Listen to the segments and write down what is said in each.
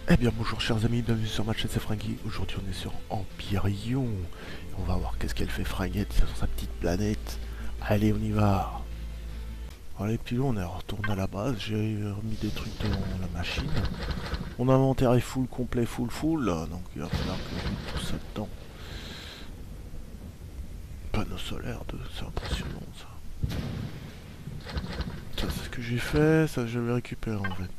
Eh bien bonjour chers amis, bienvenue sur ma chaîne, c'est Franky. Aujourd'hui on est sur Empyrion. Et on va voir qu'est-ce qu'elle fait Fringuette sur sa petite planète. Allez on y va. Allez puis là on est retourné à la base, j'ai remis des trucs dans la machine. Mon inventaire est full, complet, full, donc il va falloir que je mette tout ça dedans. Panneau solaire, c'est impressionnant ça. Ça c'est ce que j'ai fait, ça je vais récupérer en fait.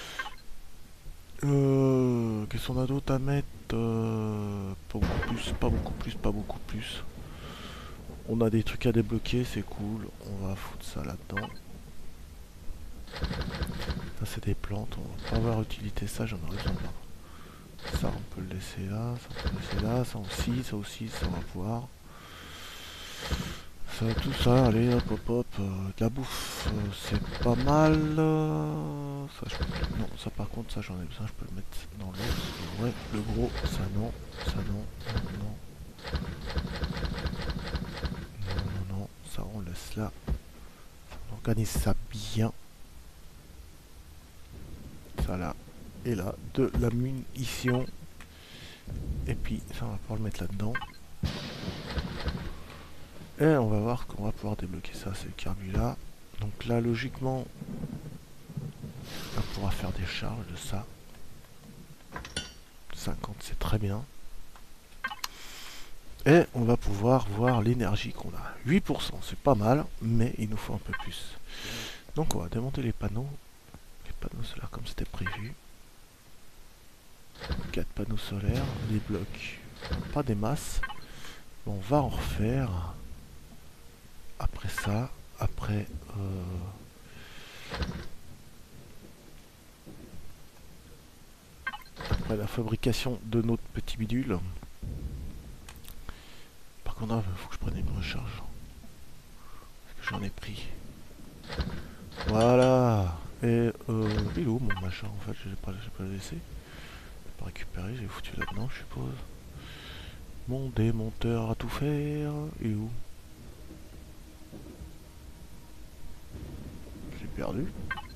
Qu'est-ce qu'on a d'autre à mettre? Pas beaucoup plus, pas beaucoup plus, pas beaucoup plus. On a des trucs à débloquer, c'est cool. On va foutre ça là-dedans. Ça c'est des plantes, on va pas avoir utilité ça, j'en aurais besoin pas. Ça on peut le laisser là, ça on peut le laisser là, ça aussi, ça on va pouvoir. Ça, tout ça, allez hop hop hop, de la bouffe, c'est pas mal. Ça, non, ça par contre, ça j'en ai besoin, je peux le mettre dans l'autre. Ouais, le gros, ça non, non, non, ça on laisse là. On organise ça bien. Ça là, et là, de la munition. Et puis, ça on va pouvoir le mettre là-dedans. Et on va voir qu'on va pouvoir débloquer ça, c'est le carbu là. Donc là, logiquement, on pourra faire des charges de ça. 50, c'est très bien. Et on va pouvoir voir l'énergie qu'on a. 8%, c'est pas mal, mais il nous faut un peu plus. Donc on va démonter les panneaux. Les panneaux solaires comme c'était prévu. 4 panneaux solaires, les blocs. Pas des masses. On va en refaire. Après ça, après la fabrication de notre petit bidule. Par contre, il faut que je prenne une recharge. Parce que j'en ai pris. Voilà. Et il est où mon machin en fait? J'ai pas laissé. J'ai pas récupéré, j'ai foutu là-dedans, je suppose. Mon démonteur à tout faire. Il est où? Je l'ai perdu.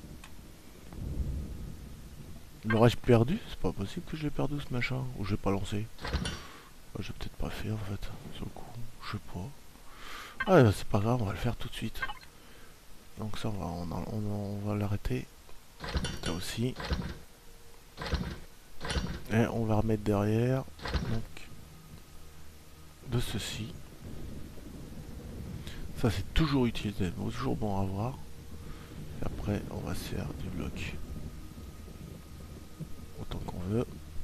L'aurais-je perdu? C'est pas possible que je l'ai perdu ce machin. Ou je l'ai pas lancé. Bah, j'ai peut-être pas fait en fait. Sur le coup. Je sais pas. Ah bah, c'est pas grave, on va le faire tout de suite. Donc ça on va l'arrêter. Ça aussi. Et on va remettre derrière. Donc de ceci. Ça c'est toujours utilisé, toujours bon à voir. Et après on va se faire du bloc. Autant qu'on veut.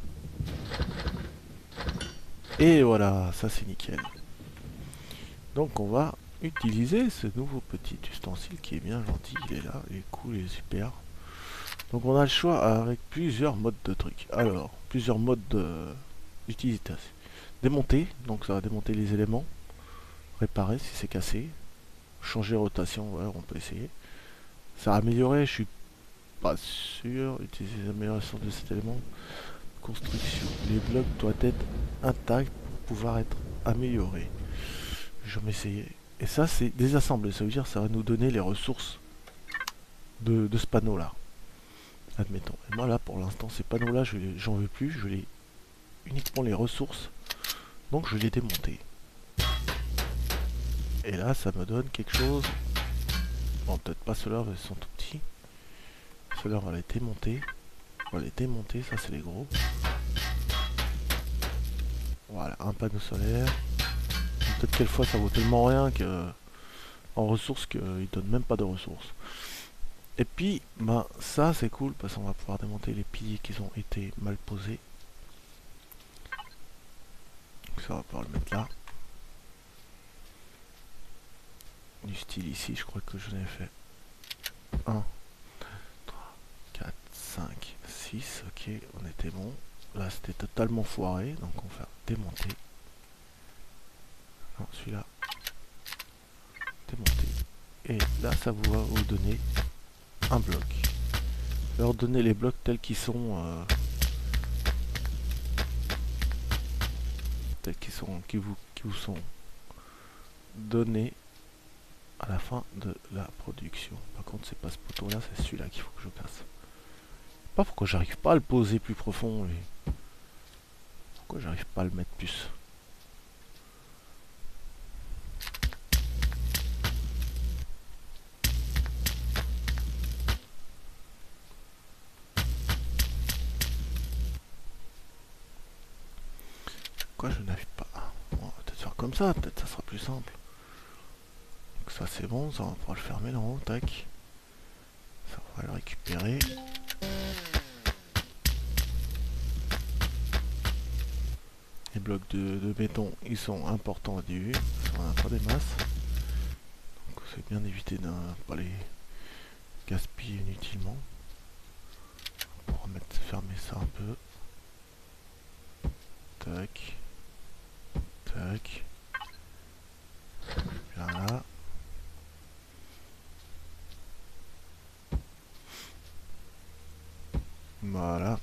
Et voilà, ça c'est nickel. Donc on va utiliser ce nouveau petit ustensile qui est bien gentil, il est là, il est cool, il est super. Donc on a le choix avec plusieurs modes de trucs. Alors, plusieurs modes d'utilisation. Démonter, donc ça va démonter les éléments. Réparer si c'est cassé. Changer rotation, ouais, on peut essayer. Ça va améliorer, je suis pas sûr. Utiliser l'amélioration de cet élément. Construction. Les blocs doivent être intacts pour pouvoir être améliorés. Je vais essayer. Et ça, c'est désassembler. Ça veut dire que ça va nous donner les ressources de ce panneau-là. Admettons. Et moi, là, pour l'instant, ces panneaux-là, j'en veux plus. Je les uniquement les ressources. Donc, je les démonter. Et là, ça me donne quelque chose. Bon, peut-être pas ceux-là, ils sont tout petits. Ceux-là, on va les démonter. On va les démonter. Ça, c'est les gros. Voilà, un panneau solaire. Peut-être quelle fois, ça vaut tellement rien que en ressources qu'ils donnent même pas de ressources. Et puis, ben, ça c'est cool parce qu'on va pouvoir démonter les piliers qui ont été mal posés. Donc ça, on va pouvoir le mettre là. Du style ici, je crois que je l'ai fait. 1, 3, 4, 5, 6, ok, on était bon. Là, c'était totalement foiré, donc on va démonter. Non, celui-là. Démonter. Et là, ça va vous donner un bloc. Leur donner les blocs tels qu'ils sont, qui vous sont donnés à la fin de la production. Par contre, c'est pas ce poteau là, c'est celui-là qu'il faut que je casse. Pas pourquoi j'arrive pas à le poser plus profond, lui. Pourquoi j'arrive pas à le mettre plus? Pourquoi je n'arrive pas? Bon, on va peut-être faire comme ça, peut-être ça sera plus simple. Donc ça c'est bon, ça on va pouvoir le fermer là-haut, tac. Ça on va le récupérer. Les blocs de béton, ils sont importants au début, on n'a pas des masses. Donc c'est bien d'éviter de ne pas les gaspiller inutilement. On va remettre, fermer ça un peu. Tac. Tac. Bien là. Voilà.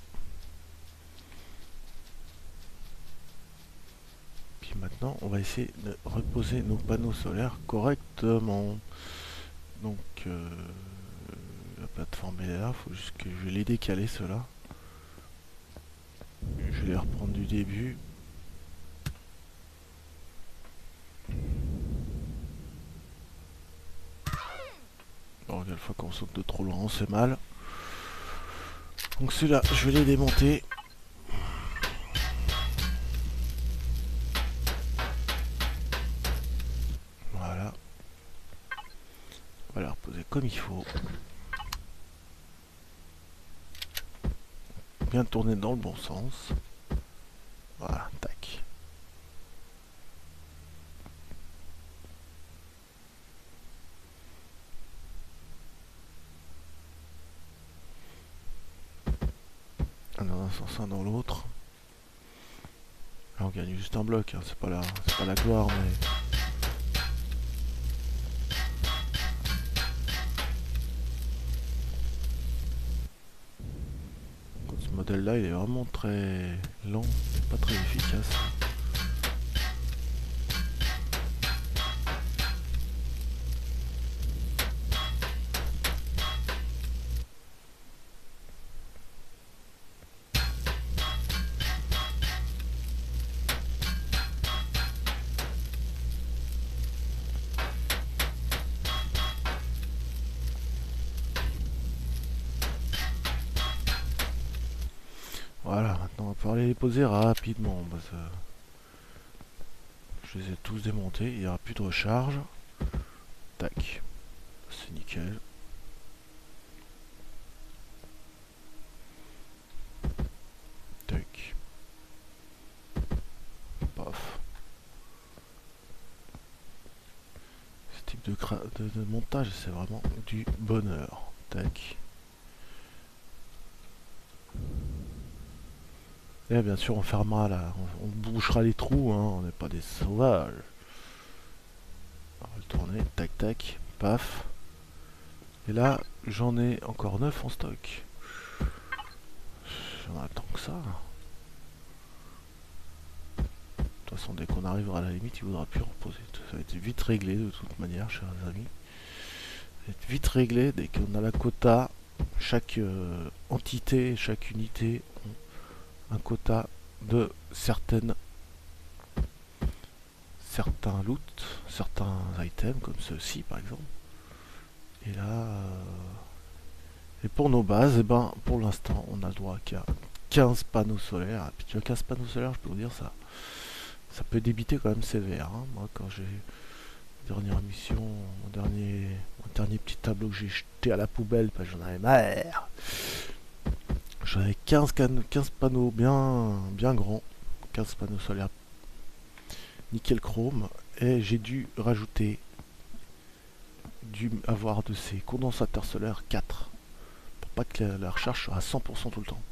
Puis maintenant, on va essayer de reposer nos panneaux solaires correctement. Donc, la plateforme est là. Faut juste que je vais les décaler, ceux-là. Je vais les reprendre du début. Bon, une fois qu'on saute de trop loin, c'est mal. Donc ceux-là, je vais les démonter. Voilà. On va les reposer comme il faut. Bien tourner dans le bon sens. Voilà, tac. Un dans un sens, un dans l'autre. Là on gagne juste un bloc, hein. C'est pas la gloire, mais... Ce modèle là il est vraiment très lent, pas très efficace. Voilà, maintenant on va pouvoir les poser rapidement. Parce que je les ai tous démontés, il n'y aura plus de recharge. Tac, c'est nickel. Tac. Paf. Ce type de montage, c'est vraiment du bonheur. Tac. Et bien sûr, on fermera là, on bouchera les trous, hein, on n'est pas des sauvages. On va le tourner, tac tac, paf. Et là, j'en ai encore 9 en stock. J'en attends que ça. De toute façon, dès qu'on arrivera à la limite, il ne voudra plus reposer. Ça va être vite réglé de toute manière, chers amis. Ça va être vite réglé dès qu'on a la quota. Chaque entité, chaque unité ont un quota de certains loot, certains items, comme ceux-ci par exemple. Et là, et pour nos bases, et ben, pour l'instant, on a le droit qu'à 15 panneaux solaires. Et puis tu as 15 panneaux solaires, je peux vous dire ça peut débiter quand même sévère. Hein. Moi, quand j'ai dernière mission, mon dernier petit tableau que j'ai jeté à la poubelle, parce que j'en avais marre. J'en avais 15 panneaux bien grands, 15 panneaux solaires nickel chrome, et j'ai dû avoir de ces condensateurs solaires 4 pour pas que la recharge soit à 100% tout le temps.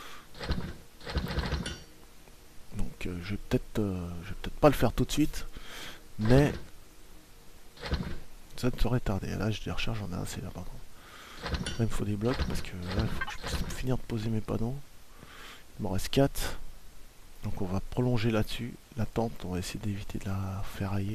Donc je vais peut-être pas le faire tout de suite, mais ça ne saurait tarder. Là, j'ai des recharges, j'en ai assez là par contre. Là, il me faut des blocs parce que là, il faut que je puisse finir de poser mes panneaux. Il m'en reste 4. Donc on va prolonger là-dessus. La tente, on va essayer d'éviter de la ferrailler.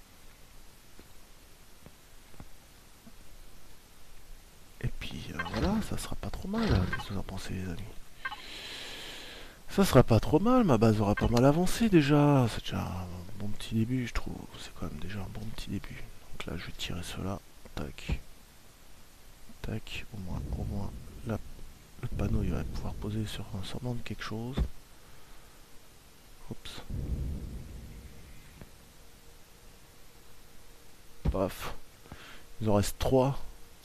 Et puis voilà. ça sera pas trop mal. Qu'est-ce que vous en pensez, les amis? Ça sera pas trop mal, ma base aura pas mal avancé déjà. C'est déjà un bon petit début, je trouve. C'est quand même déjà un bon petit début. Donc là, je vais tirer cela. Tac. Tac. Au moins là, le panneau, il va pouvoir poser sur un semblant de quelque chose. Oups. Paf. Il en reste 3.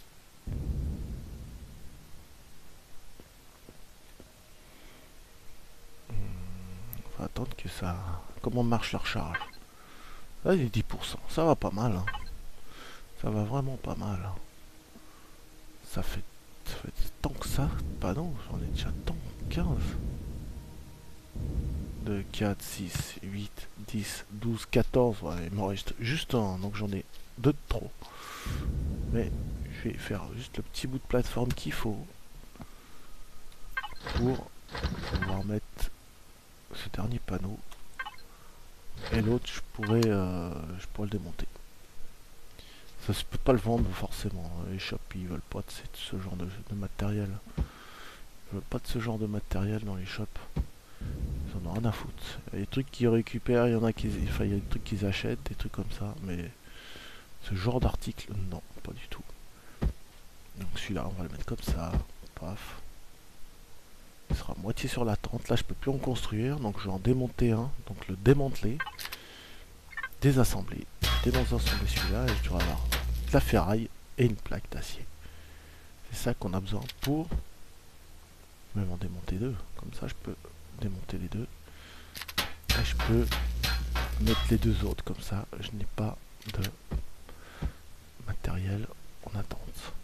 On va attendre que ça... Comment marche la recharge? Là, il est 10%. Ça va pas mal. Hein. Ça va vraiment pas mal. Hein. Ça fait tant que ça. Bah non, j'en ai déjà tant. 15. 2, 4, 6, 8, 10, 12, 14. Ouais, il m'en reste juste un. Donc j'en ai 2 de trop. Mais je vais faire juste le petit bout de plateforme qu'il faut pour pouvoir mettre ce dernier panneau. Et l'autre, je pourrais le démonter. Ça, je peux pas le vendre forcément. Les shops, ils veulent pas de ce genre de matériel. Ils veulent pas de ce genre de matériel dans les shops. Ils en ont rien à foutre. Il y a des trucs qu'ils récupèrent, il y en a qui, enfin, il y a des trucs qu'ils achètent, des trucs comme ça. Mais ce genre d'article, non, pas du tout. Donc celui-là, on va le mettre comme ça. Paf. Il sera moitié sur la tente. Là, je peux plus en construire, donc je vais en démonter un. Donc le démanteler, désassembler, désassembler celui-là, et je dois avoir de la ferraille et une plaque d'acier. C'est ça qu'on a besoin pour même en démonter 2. Comme ça, je peux démonter les 2. Et je peux mettre les 2 autres. Comme ça, je n'ai pas de matériel en attente.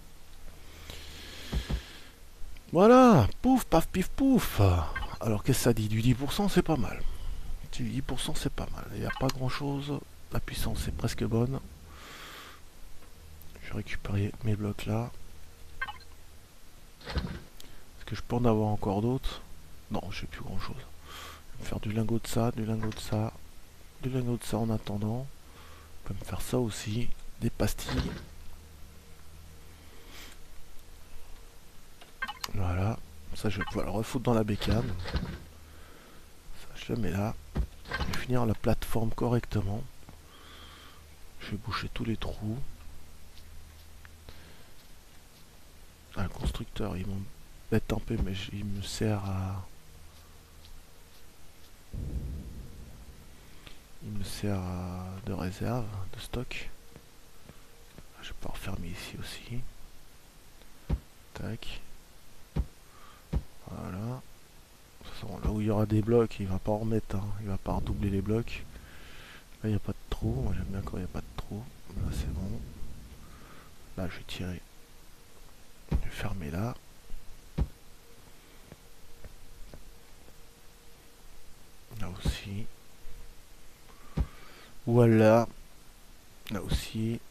Voilà, pouf, paf, pif, pouf. Alors qu'est-ce que ça dit? Du 10%, c'est pas mal. Du 10%, c'est pas mal. Il n'y a pas grand-chose. La puissance est presque bonne. Je vais récupérer mes blocs là. Est-ce que je peux en avoir encore d'autres? Non, j'ai plus grand-chose. Je vais me faire du lingot de ça, du lingot de ça, du lingot de ça en attendant. Je peux me faire ça aussi. Des pastilles. Voilà. Ça, je vais pouvoir le refoutre dans la bécane. Ça, je le mets là. Je vais finir la plateforme correctement. Je vais boucher tous les trous. Ah, le constructeur, il m'embête un peu, mais il me sert à... de réserve, de stock. Je vais pouvoir fermer ici aussi. Tac. Voilà. De toute façon, là où il y aura des blocs, il va pas en remettre. Hein. Il va pas redoubler les blocs. Là, il n'y a pas de trou. Moi, j'aime bien quand il n'y a pas de trou. Là, c'est bon. Là, je vais tirer. Je vais fermer là. Là aussi. Voilà. Là aussi.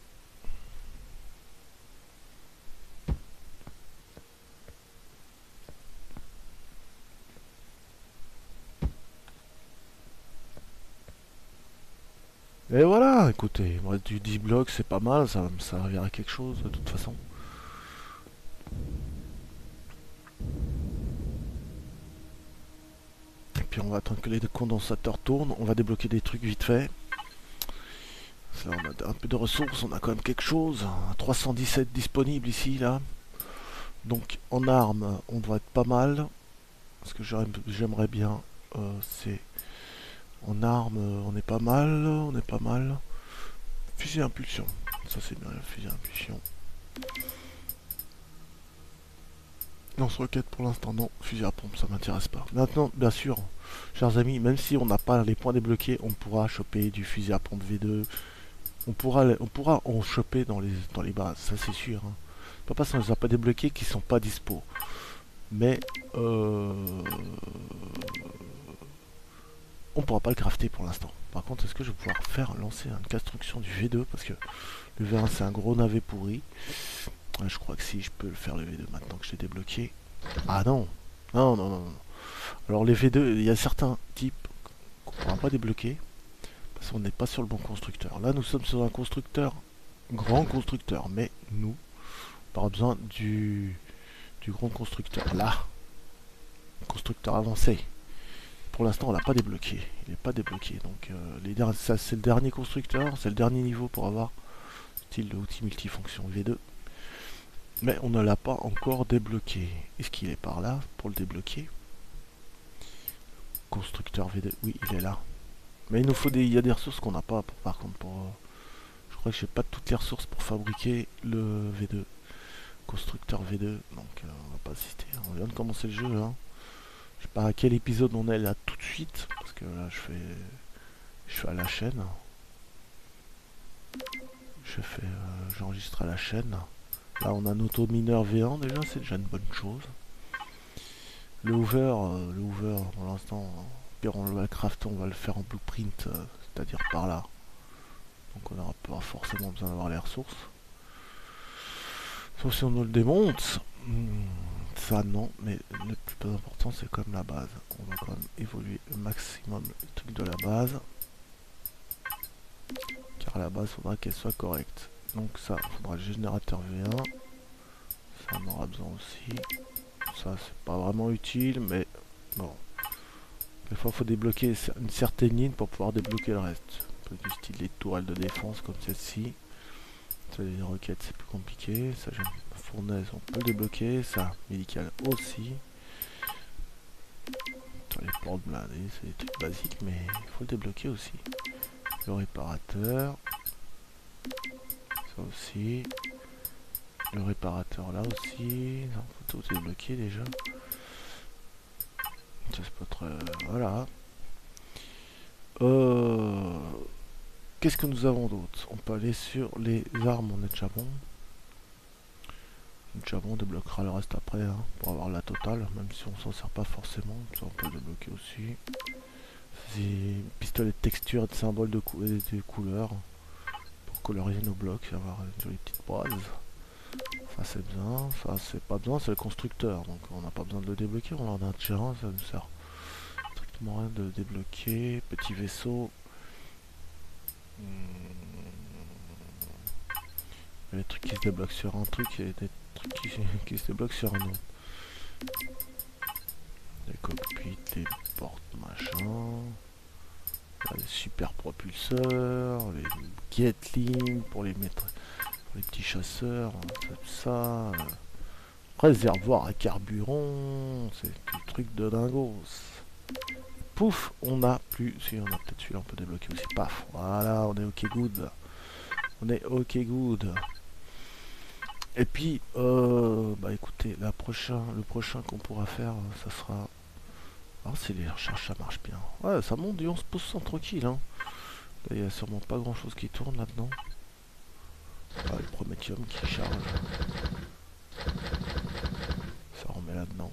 Et voilà, écoutez, il me reste du 10 blocs, c'est pas mal, ça va me servir à quelque chose de toute façon. Et puis on va attendre que les condensateurs tournent, on va débloquer des trucs vite fait. Là, on a un peu de ressources, on a quand même quelque chose. 317 disponibles ici, là. Donc en armes, on doit être pas mal. Ce que j'aimerais bien, c'est... En armes, on est pas mal, on est pas mal. Fusil à impulsion, ça c'est bien, fusil à impulsion. Lance-roquette pour l'instant, non. Fusil à pompe, ça m'intéresse pas. Maintenant, bien sûr, chers amis, même si on n'a pas les points débloqués, on pourra choper du fusil à pompe V2. On pourra en choper dans les bases, ça c'est sûr. Hein. Pas parce qu'on les a pas débloqués qu'ils sont pas dispo. Mais on pourra pas le crafter pour l'instant. Par contre, est-ce que je vais pouvoir faire lancer une construction du V2? Parce que le V1 c'est un gros navet pourri. Je crois que si, je peux le faire le V2 maintenant que je l'ai débloqué. Ah non. Non, non, non, non. Alors les V2, il y a certains types qu'on ne pourra pas débloquer. Parce qu'on n'est pas sur le bon constructeur. Là, nous sommes sur un constructeur, grand constructeur. Mais nous, on aura besoin du du grand constructeur. Là, constructeur avancé. Pour l'instant, on l'a pas débloqué. Il n'est pas débloqué. Donc, ça, c'est le dernier constructeur, c'est le dernier niveau pour avoir style l'outil multifonction V2. Mais on ne l'a pas encore débloqué. Est-ce qu'il est par là pour le débloquer? Constructeur V2, oui, il est là. Mais il nous faut il y a des ressources qu'on n'a pas, par contre, je crois que j'ai pas toutes les ressources pour fabriquer le V2. Constructeur V2, donc on va pas assister. On vient de commencer le jeu, hein. Je sais pas à quel épisode on est là tout de suite, parce que là je suis à la chaîne. J'enregistre à la chaîne. Là on a un auto-mineur V1 déjà, c'est déjà une bonne chose. Le Hoover, pour l'instant, pire on va le crafter, on va le faire en blueprint, c'est-à-dire par là. Donc on n'aura pas forcément besoin d'avoir les ressources. Sauf si on nous le démonte. Ça non, mais le plus important c'est quand même la base. On va quand même évoluer au maximum le truc de la base. Car la base faudra qu'elle soit correcte. Donc ça, il faudra le générateur V1. Ça on aura besoin aussi. Ça c'est pas vraiment utile, mais bon. Des fois il faut débloquer une certaine ligne pour pouvoir débloquer le reste. Un peu du style les tourelles de défense comme celle-ci. Ça, les roquettes c'est plus compliqué. Ça j'ai une fournaise, on peut le débloquer. Ça, médical aussi. Les portes blindées, c'est des trucs basiques, mais il faut le débloquer aussi. Le réparateur. Ça aussi. Le réparateur là aussi. On peut tout débloquer déjà. Ça c'est pas très... Voilà. Qu'est-ce que nous avons d'autre? On peut aller sur les armes, on est déjà bon. Déjà bon, on débloquera le reste après, hein, pour avoir la totale, même si on s'en sert pas forcément. Ça on peut le débloquer aussi. C'est pistolet de texture et de symboles de couleurs pour colorier nos blocs et avoir une jolie petite base. Ça c'est bien, ça c'est pas besoin, c'est le constructeur, donc on n'a pas besoin de le débloquer, on en a déjà un, ça nous sert strictement rien de le débloquer. Petit vaisseau. Il y a des trucs qui se débloquent sur un truc et des trucs qui se débloquent sur un autre. Les cockpits, les portes, machin. Les super propulseurs, les Gatling pour les mettre, pour les petits chasseurs, tout ça. Réservoir à carburant, c'est du truc de dingos. Pouf, on a plus. Si, on a peut-être celui-là, on peut débloquer aussi. Paf, voilà, on est ok good. On est ok good. Et puis, bah écoutez, le prochain qu'on pourra faire, ça sera... Alors si les recherches ça marche bien. Ouais, ça monte et on se pose sans tranquille, hein. Il n'y a sûrement pas grand chose qui tourne là-dedans. Ah, le Prométhium qui charge. Ça remet là-dedans.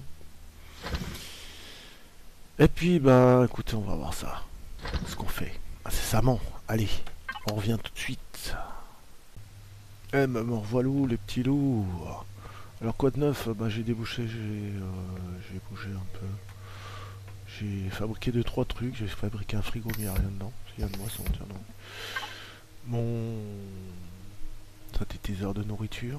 Et puis, bah écoutez, on va voir ça. Ce qu'on fait. Incessamment. Allez, on revient tout de suite. Eh, me revoilà les petits loups. Alors quoi de neuf? Bah j'ai débouché, j'ai bougé un peu. J'ai fabriqué 2-3 trucs, j'ai fabriqué un frigo mais il n'y a rien dedans. Il y a de moisson, tiens non. Mon synthétiseur de nourriture.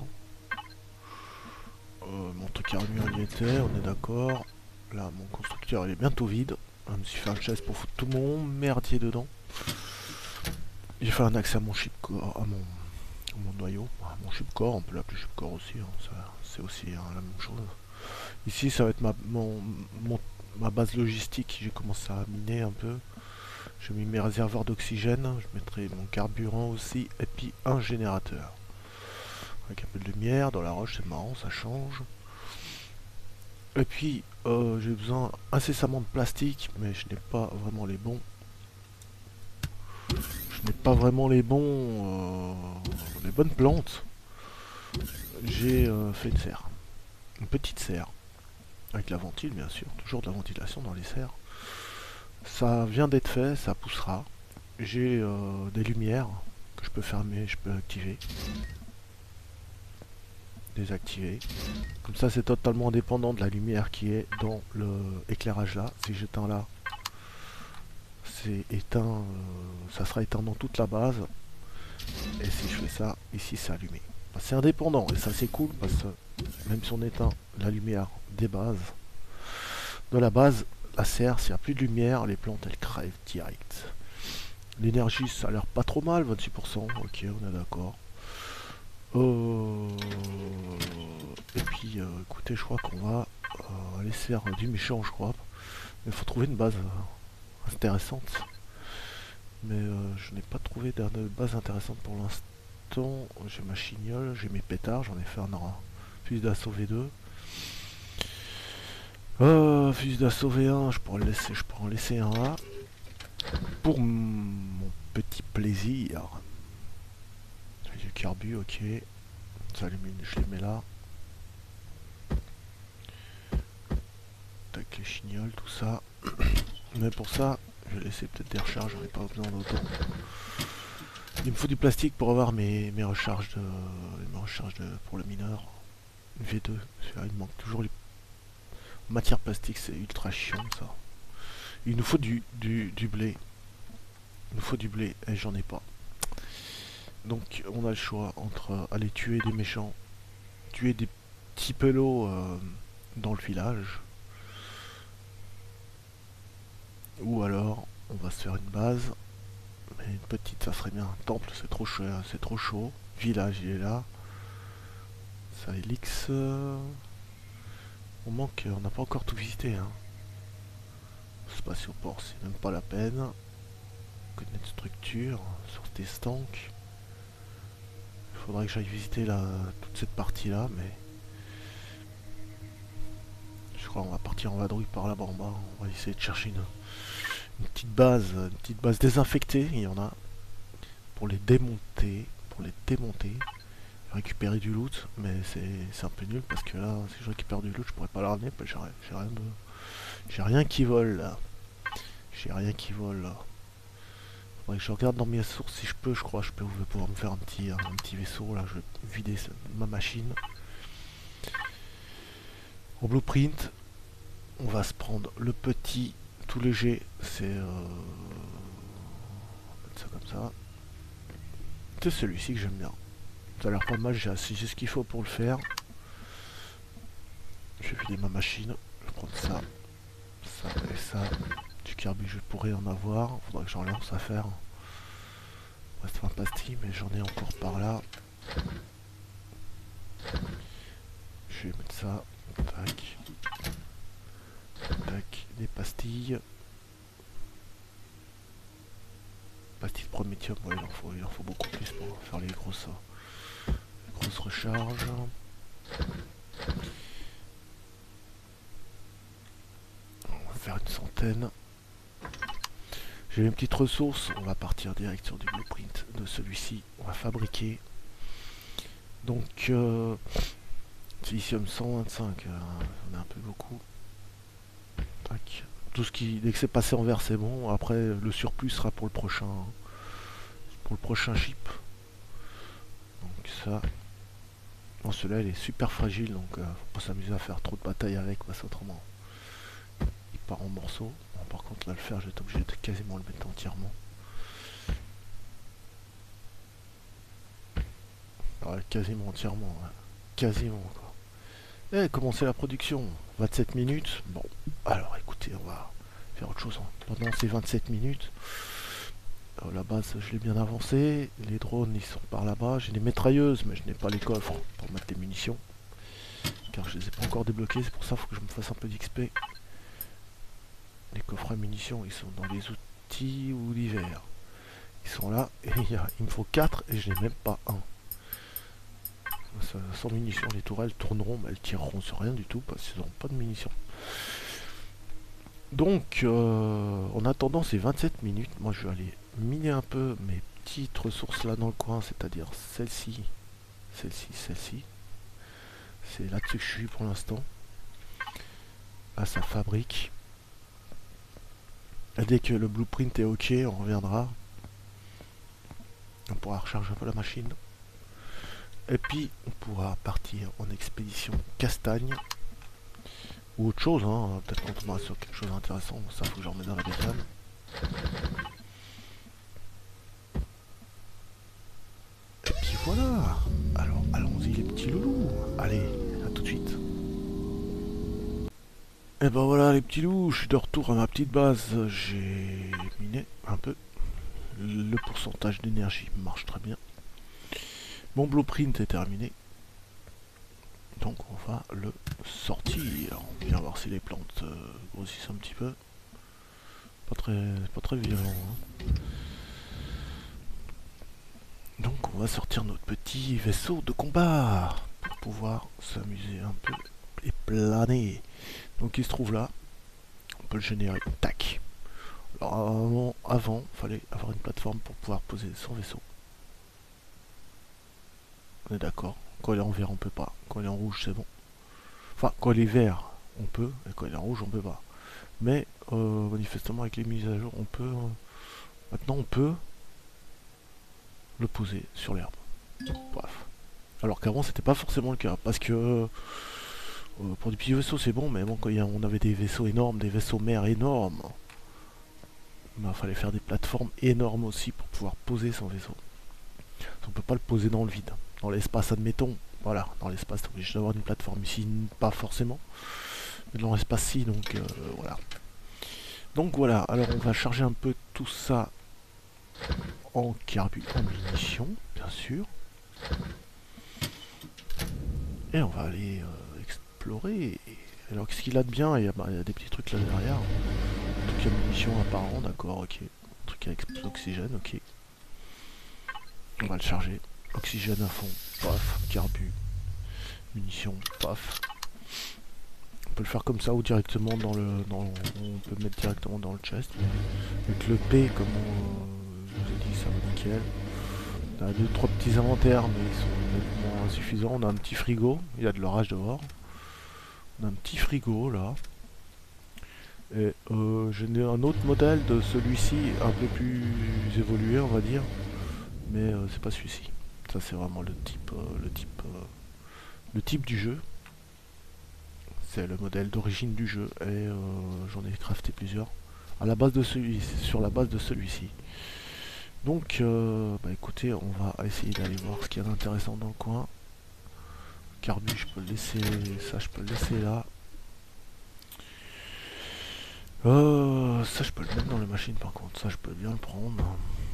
Mon truc armure y était, on est d'accord. Là mon constructeur il est bientôt vide. Je me suis fait un chaise pour foutre tout mon merdier dedans. J'ai fait un accès à mon chipcore, à mon noyau, à mon chipcore, on peut l'appeler chipcore aussi, hein, c'est aussi hein, la même chose. Ici ça va être ma base logistique, j'ai commencé à miner un peu. J'ai mis mes réservoirs d'oxygène, je mettrai mon carburant aussi, et puis un générateur. Avec un peu de lumière, dans la roche c'est marrant, ça change. Et puis j'ai besoin incessamment de plastique, mais je n'ai pas vraiment les bons. Je n'ai pas vraiment les bonnes plantes. J'ai fait une serre. Une petite serre. Avec la ventile bien sûr, toujours de la ventilation dans les serres. Ça vient d'être fait, ça poussera. J'ai des lumières que je peux fermer, je peux activer. Désactiver. Comme ça c'est totalement indépendant de la lumière qui est dans l'éclairage là. Si j'éteins là, c'est éteint, ça sera éteint dans toute la base. Et si je fais ça, ici c'est allumé. C'est indépendant et ça c'est cool parce que même si on éteint la lumière des bases, de la base, la serre, s'il n'y a plus de lumière, les plantes elles crèvent direct. L'énergie, ça a l'air pas trop mal, 26%, ok, on est d'accord. Et puis, écoutez, je crois qu'on va aller se faire du méchant, je crois. Mais il faut trouver une base intéressante. Mais je n'ai pas trouvé de base intéressante pour l'instant. J'ai ma chignole, j'ai mes pétards, j'en ai fait un fusil d'assaut V2. Fusil d'assaut V1, je pourrais en laisser un là. Pour mon petit plaisir. J'ai du carbu, ok. Ça, je les mets là. Tac, les chignoles, tout ça. Mais pour ça, je vais laisser peut-être des recharges, j'en ai pas besoin d'autant. Il me faut du plastique pour avoir mes recharges pour le mineur. V2, il me manque toujours les matières plastiques, c'est ultra chiant ça. Il nous faut du blé. Il nous faut du blé et j'en ai pas. Donc on a le choix entre aller tuer des méchants, tuer des petits pelots dans le village, ou alors on va se faire une base. Mais une petite, ça serait bien. Temple, c'est trop chaud, c'est trop chaud. Village, il est là. Ça, Elix. On manque, on n'a pas encore tout visité. Hein. Spatioport, c'est même pas la peine. Connaître structure sur des stanks. Il faudrait que j'aille visiter toute cette partie-là, mais je crois qu'on va partir en vadrouille par là-bas en bas. On va essayer de chercher une petite base désinfectée. Il y en a pour les démonter, récupérer du loot, mais c'est un peu nul parce que là, si je récupère du loot, je pourrais pas le ramener, parce que j'ai rien qui vole là. J'ai rien qui vole là. Faudrait que je regarde dans mes sources si je peux, je crois que je vais pouvoir me faire un petit vaisseau là, je vais vider ma machine. En blueprint, on va se prendre le petit tout léger, c'est ça comme ça. C'est celui-ci que j'aime bien. Ça a l'air pas mal, j'ai ce qu'il faut pour le faire. Je vais vider ma machine, je vais prendre ça, ça et ça. Du carbu, je pourrais en avoir, faudra que j'en lance à faire. Il reste 20 pastilles, mais j'en ai encore par là. Je vais mettre ça, tac, tac, des pastilles. Pastilles de prométhium, ouais, il en faut beaucoup plus pour faire les grosses recharges. On va faire une centaine. J'ai une petite ressource, on va partir direct sur du blueprint de celui-ci. On va fabriquer. Donc, silicium 125, on a un peu beaucoup. Tac. Tout ce qui, dès que c'est passé en vert, c'est bon. Après, le surplus sera pour le prochain chip. Donc ça. Non, celui-là, il est super fragile, donc faut pas s'amuser à faire trop de bataille avec, parce qu'autrement, il part en morceaux. Bon, par contre, là, le fer, j'étais obligé de quasiment le mettre entièrement. Ouais, quasiment entièrement, ouais. Quasiment, quoi. Et commencer la production. 27 minutes. Bon, alors écoutez, on va faire autre chose pendant ces 27 minutes. La base, je l'ai bien avancé. Les drones, ils sont par là-bas. J'ai des mitrailleuses, mais je n'ai pas les coffres pour mettre des munitions. Car je les ai pas encore débloqués. C'est pour ça qu'il faut que je me fasse un peu d'XP. Les coffres à munitions, ils sont dans les outils ou l'hiver. Ils sont là. Et il me faut 4 et je n'ai même pas un. Sans munitions, les tourelles tourneront, mais elles tireront sur rien du tout parce qu'ils n'auront pas de munitions. Donc, en attendant ces 27 minutes, moi je vais aller miner un peu mes petites ressources là dans le coin, c'est-à-dire celle-ci, celle-ci. C'est là-dessus que je suis pour l'instant. Là, ça fabrique. Et dès que le blueprint est ok, on reviendra. On pourra recharger un peu la machine. Et puis, on pourra partir en expédition castagne. Ou autre chose, hein. Peut-être qu'on tombera sur quelque chose d'intéressant. Ça, faut que j'en remette dans la bécane. Et puis voilà. Alors, allons-y les petits loulous. Allez, à tout tout de suite. Et ben voilà les petits loups, je suis de retour à ma petite base. J'ai miné un peu. Le pourcentage d'énergie marche très bien. Mon blueprint est terminé. Donc on va le sortir. On vient voir si les plantes grossissent un petit peu. Pas très violent. Hein. Donc on va sortir notre petit vaisseau de combat pour pouvoir s'amuser un peu et planer. Donc il se trouve là. On peut le générer. Tac. Alors avant, fallait avoir une plateforme pour pouvoir poser son vaisseau. On est d'accord. Quand il est en vert, on peut pas. Quand il est en rouge, c'est bon. Enfin, quand il est vert, on peut. Et quand il est en rouge, on peut pas. Mais manifestement, avec les mises à jour, on peut. Maintenant, on peut le poser sur l'herbe. Bref. Alors qu'avant, c'était pas forcément le cas. Parce que pour des petits vaisseaux, c'est bon. Mais bon, quand on avait des vaisseaux énormes, des vaisseaux mers énormes, il fallait faire des plateformes énormes aussi pour pouvoir poser son vaisseau. On peut pas le poser dans le vide. Dans l'espace, admettons, voilà, dans l'espace, t'es obligé d'avoir une plateforme. Ici, pas forcément, mais dans l'espace, si, donc voilà. Donc voilà, alors on va charger un peu tout ça en carburant, en munitions, bien sûr. Et on va aller explorer. Alors qu'est-ce qu'il a de bien? Il y a des petits trucs là derrière. Un truc à munitions apparent, d'accord, ok. Un truc avec oxygène, ok. On va le charger. Oxygène à fond, paf, carbu, munitions, paf. On peut le faire comme ça ou directement on peut le mettre directement dans le chest. Avec le P, comme je vous ai dit, ça va nickel. On a 2-3 petits inventaires, mais ils sont nettement insuffisants. On a un petit frigo, il y a de l'orage dehors. On a un petit frigo là. Et j'ai un autre modèle de celui-ci, un peu plus évolué, on va dire. Mais c'est pas celui-ci. Ça c'est vraiment le type du jeu. C'est le modèle d'origine du jeu et j'en ai crafté plusieurs à la base de sur la base de celui-ci. Donc bah écoutez, on va essayer d'aller voir ce qu'il y a d'intéressant dans le coin. Carbu, je peux le laisser, ça je peux le laisser là. Ça je peux le mettre dans la machine par contre, ça je peux bien le prendre.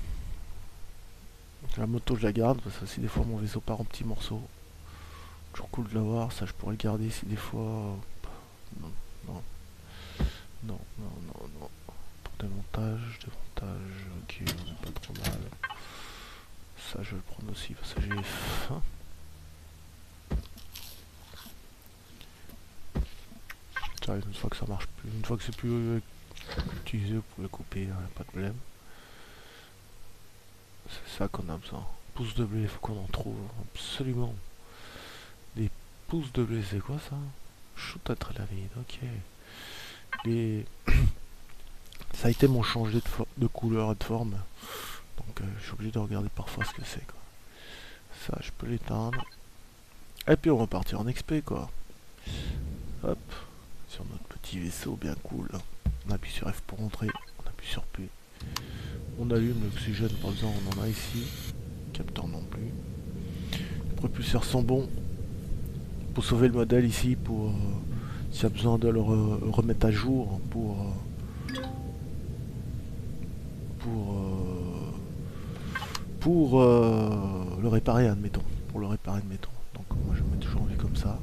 La moto je la garde parce que si des fois mon vaisseau part en petits morceaux, toujours cool de l'avoir, ça je pourrais le garder si des fois... Non, non, non, non, non, non. Pour démontage, ok, on est pas trop mal. Ça je vais le prendre aussi parce que j'ai faim. Ça, une fois que ça marche plus, une fois que c'est plus utilisé, vous pouvez le couper, hein, pas de problème. C'est ça qu'on a besoin. Pouces de blé, il faut qu'on en trouve absolument. Des pouces de blé, c'est quoi ça? Shoot à trélavide, ok. Les... ça a été mon changé de couleur et de forme. Donc je suis obligé de regarder parfois ce que c'est quoi. Ça je peux l'éteindre. Et puis on va partir en XP quoi. Hop. Sur notre petit vaisseau bien cool. On appuie sur F pour entrer. On appuie sur P. On allume l'oxygène par exemple, on en a ici. Capteur non plus. Les propulseurs sont bons. Pour sauver le modèle ici, pour s'il y a besoin de le remettre à jour, pour le réparer admettons. Pour le réparer admettons. Donc moi je mets toujours en vue comme ça.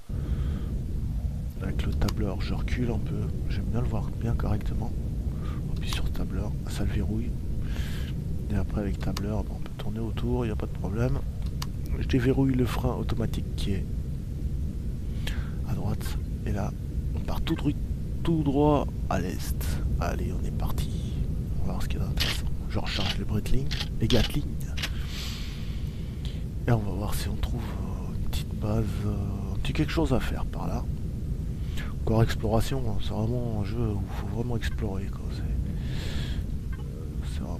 Avec le tableur je recule un peu. J'aime bien le voir bien correctement. On appuie sur le tableur, ça le verrouille. Et après avec tableur, on peut tourner autour, il n'y a pas de problème. Je déverrouille le frein automatique qui est à droite. Et là, on part tout droit à l'est. Allez, on est parti. On va voir ce qu'il y a d'intéressant. Je recharge les Breitling, les Gatling. Et on va voir si on trouve une petite base, un petit quelque chose à faire par là. Encore exploration, hein. C'est vraiment un jeu où il faut vraiment explorer. C'est vraiment...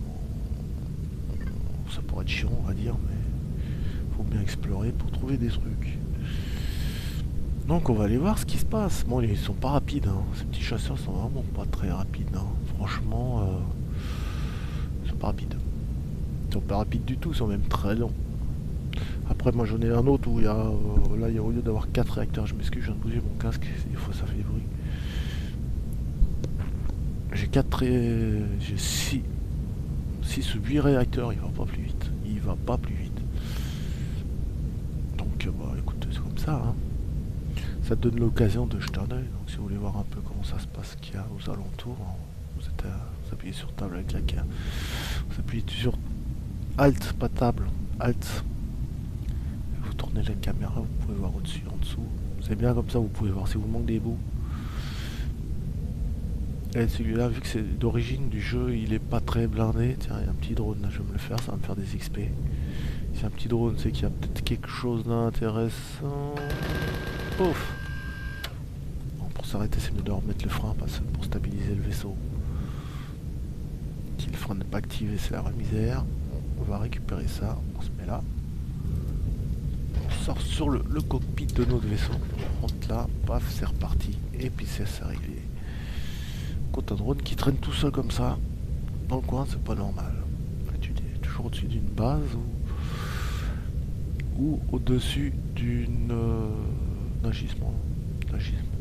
Ça pourrait être chiant, on va dire, mais il faut bien explorer pour trouver des trucs. Donc on va aller voir ce qui se passe. Bon, ils sont pas rapides, hein. Ces petits chasseurs sont vraiment pas très rapides. Hein. Franchement, ils sont pas rapides. Ils sont pas rapides du tout, ils sont même très lents. Après, moi j'en ai un autre où il y a. Là, au lieu d'avoir 4 réacteurs, je m'excuse, je viens de bouger mon casque, des fois ça fait des bruits. J'ai 4 j'ai 6 ou 8 réacteurs, il va pas plus vite. Il va pas plus vite. Donc, bah écoute, c'est comme ça, hein. Ça te donne l'occasion de jeter un oeil. Donc, si vous voulez voir un peu comment ça se passe, qu'il y a aux alentours, hein, vous appuyez sur table avec la carte. Vous appuyez sur Alt, pas table, Alt. Vous tournez la caméra, vous pouvez voir au-dessus, en dessous. C'est bien comme ça, vous pouvez voir si vous manque des bouts. Et celui-là, vu que c'est d'origine du jeu, il est pas très blindé. Tiens, il y a un petit drone là, je vais me le faire, ça va me faire des XP. Si un petit drone, c'est qu'il y a peut-être quelque chose d'intéressant. Pouf! Bon, pour s'arrêter, c'est mieux de remettre le frein parce que pour stabiliser le vaisseau. Si le frein n'est pas activé, c'est la misère. On va récupérer ça, on se met là. On sort sur le cockpit de notre vaisseau. On monte là, paf, c'est reparti. Et puis c'est réglé. Quand un drone qui traîne tout seul comme ça, dans le coin, c'est pas normal. Tu es toujours au-dessus d'une base ou au-dessus d'un gisement. Donc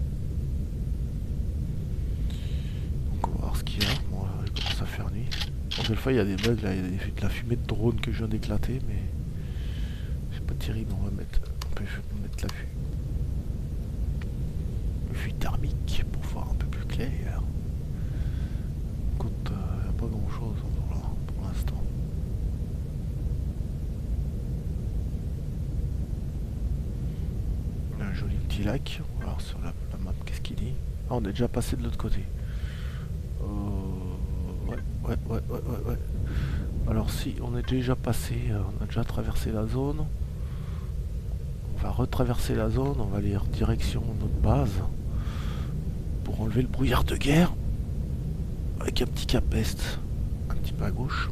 on va voir ce qu'il y a. Bon, là, il commence à faire nuit. Bon, des fois il y a des bugs là, il y a de la fumée de drone que je viens d'éclater, mais c'est pas terrible. On peut mettre la vue thermique pour voir un peu plus clair. Écoute, il n'y a pas grand chose pour l'instant. Un joli petit lac. On va voir sur la map qu'est-ce qu'il dit. Ah, on est déjà passé de l'autre côté. Ouais. Alors si on est déjà passé, on a déjà traversé la zone. On va retraverser la zone, on va aller en direction de notre base pour enlever le brouillard de guerre avec un petit cap est, un petit peu à gauche.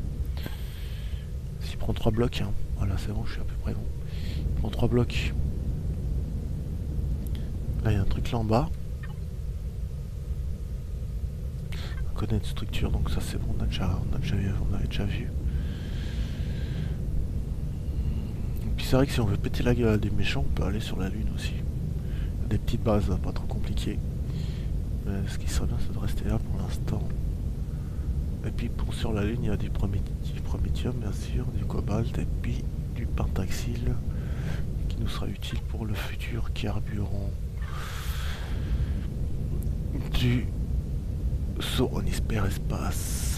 S'il prend 3 blocs, hein. Voilà c'est bon, je suis à peu près bon. Il prend 3 blocs. Là il y a un truc là en bas. On connaît une structure, donc ça c'est bon, on avait déjà vu. Et puis c'est vrai que si on veut péter la gueule des méchants, on peut aller sur la lune aussi. Il y a des petites bases, pas trop compliquées. Mais ce qui serait bien, c'est de rester là pour l'instant. Et puis sur la lune, il y a du prométhium, bien sûr, du cobalt et puis du pentaxyle qui nous sera utile pour le futur carburant du saut en hyperespace.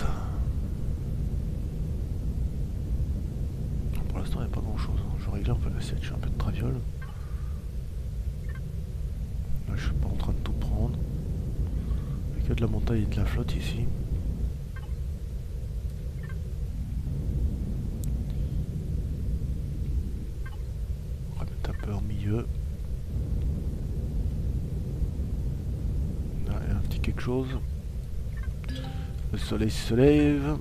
Pour l'instant, il n'y a pas grand chose. Je réglais un peu l'assiette, je suis un peu de traviole. Là, je suis pas en train de tout prendre. Il y a que de la montagne et de la flotte ici. On va mettre un peu en milieu. Là, il y a un petit quelque chose. Le soleil se lève.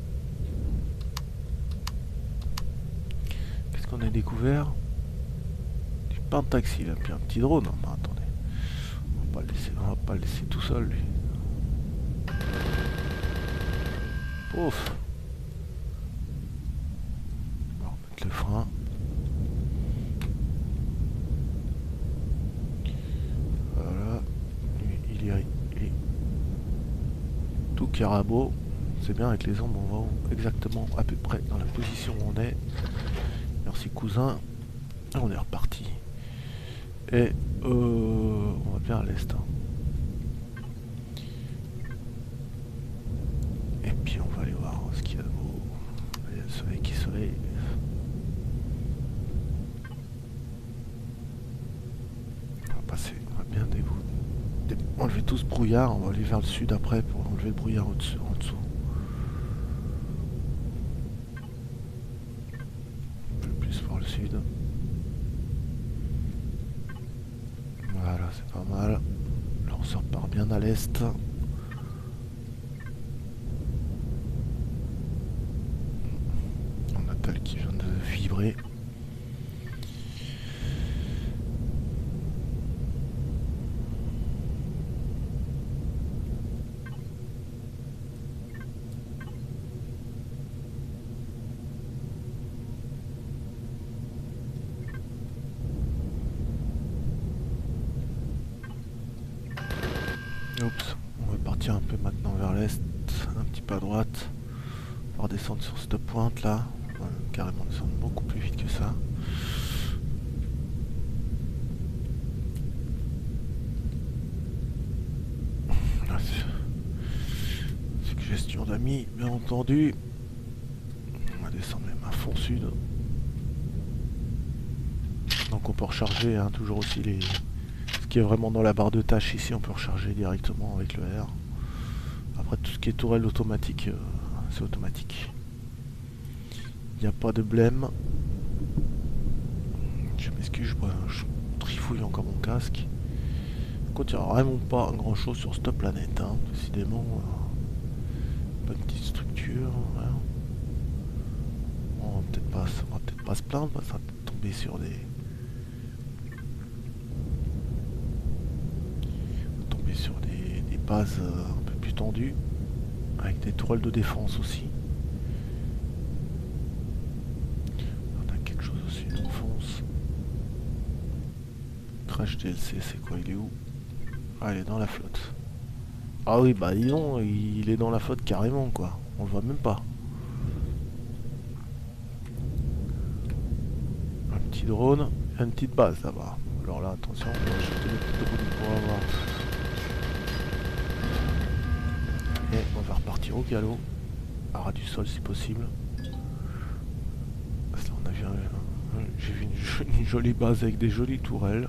Qu'est-ce qu'on a découvert? Du pentaxyle, puis un petit drone. Non, mais attendez. On va pas le laisser tout seul, lui. Ouf. On va remettre le frein. Voilà. Il y a tout carabo. C'est bien avec les ombres, on va exactement à peu près dans la position où on est. Merci cousin. Et on est reparti. Et on va bien à l'est. Hein. Et puis on va aller voir ce qu'il y a de beau. Il y a le soleil qui se lève. On va passer, on va bien enlever tout ce brouillard. On va aller vers le sud après pour enlever le brouillard en dessous. Un peu plus vers le sud. Voilà, c'est pas mal. Là on se repart bien à l'est. On a tel qui vient de vibrer. peu à droite. On va redescendre sur cette pointe là. On va carrément descendre beaucoup plus vite que ça. Suggestion d'amis, bien entendu. On va descendre même à fond sud. Donc on peut recharger hein, toujours aussi les... ce qui est vraiment dans la barre de tâches ici, on peut recharger directement avec le R. Après tout ce qui est tourelle automatique, c'est automatique. Il n'y a pas de blême. Je m'excuse, je trifouille encore mon casque. Écoute, il n'y a vraiment pas grand chose sur cette planète, hein. Décidément. Pas une petite structure. Voilà. On va peut-être pas se plaindre, parce qu'on va peut-être tomber sur des... des bases un peu plus tendues. Avec des tourelles de défense aussi. On a quelque chose aussi, on fonce. Crash DLC, c'est quoi? Il est où? Ah, il est dans la flotte. Ah oui, bah dis donc, il est dans la flotte carrément, quoi. On le voit même pas. Un petit drone, une petite base là-bas. Alors là, attention, on va acheter le petit drone pour avoir. Et on va repartir au galop. À ras du sol si possible. Parce que là, on a vu j'ai vu une jolie base avec des jolies tourelles.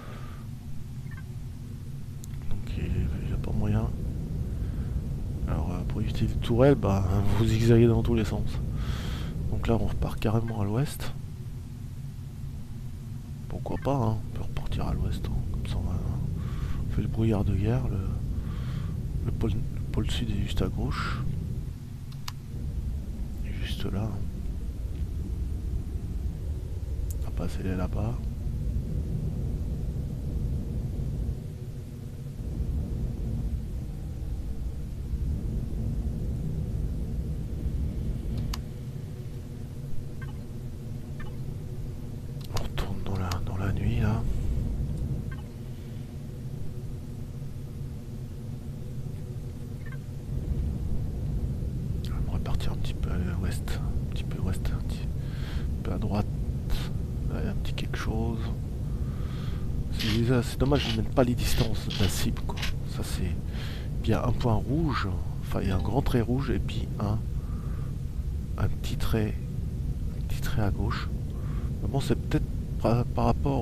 Donc il n'y a pas moyen. Alors pour éviter les tourelles, bah, vous zigzaguez dans tous les sens. Donc là on repart carrément à l'ouest. Pourquoi pas, hein, on peut repartir à l'ouest. Hein. Comme ça on fait le brouillard de guerre. Le pôle sud est juste à gauche. Et juste là. Hein. On va passer là-bas. C'est dommage, je ne mets pas les distances de la cible, quoi. Ça c'est... Il y a un point rouge, enfin il y a un grand trait rouge et puis un petit trait à gauche. Mais bon, c'est peut-être par rapport